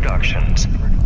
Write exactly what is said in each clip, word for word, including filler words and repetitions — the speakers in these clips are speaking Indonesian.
Productions.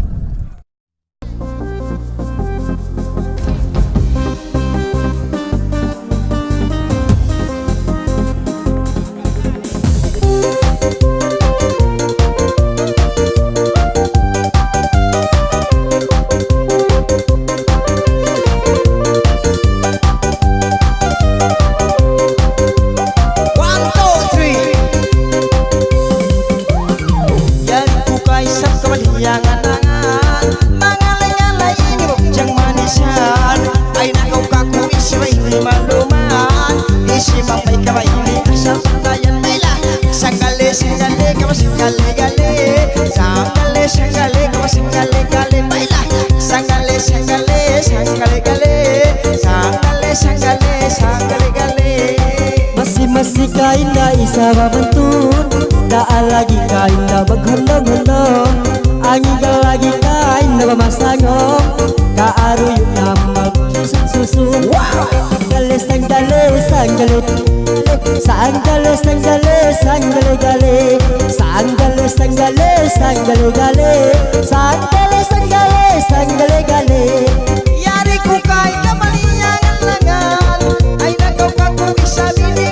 Masih kain dah isa bentun, dah lagi kain dah bergendong-gendong, angin dah lagi kain dah bermasangong, ka aruyuk nama susun. Gale sanggale sanggale, sanggale sanggale sanggale gale, sanggale sanggale sanggale gale, sanggale sanggale sanggale gale. Yari ku kain dah maliangan lengan, aina kau kaku bisa bini.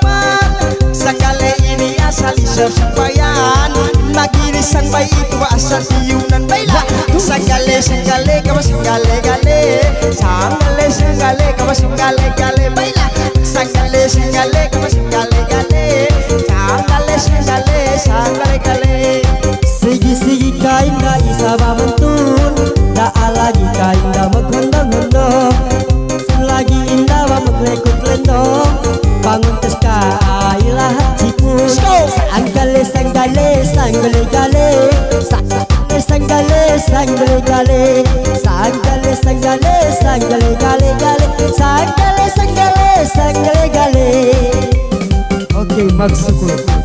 Sanggale ini asal sesumpayan, nagiri sang bayi itu asal tiunan baila. Sanggale sanggale kamu sanggale gale, sanggale sanggale kamu sanggale gale baila. Sanggale sanggale kamu sanggale gale, sanggale sanggale sanggale gale. Sigi sigi kain dah isa bentun, dah lagi kain dah menggondong-gondong, lagi indah menglekut lendong, bangun teska ilah cikun. Sanggale sanggale sanggale gale, sanggale sanggale sanggale gale, sanggale sanggale sanggale gale gale, sanggale sanggale sanggale gale. Oke, maksudku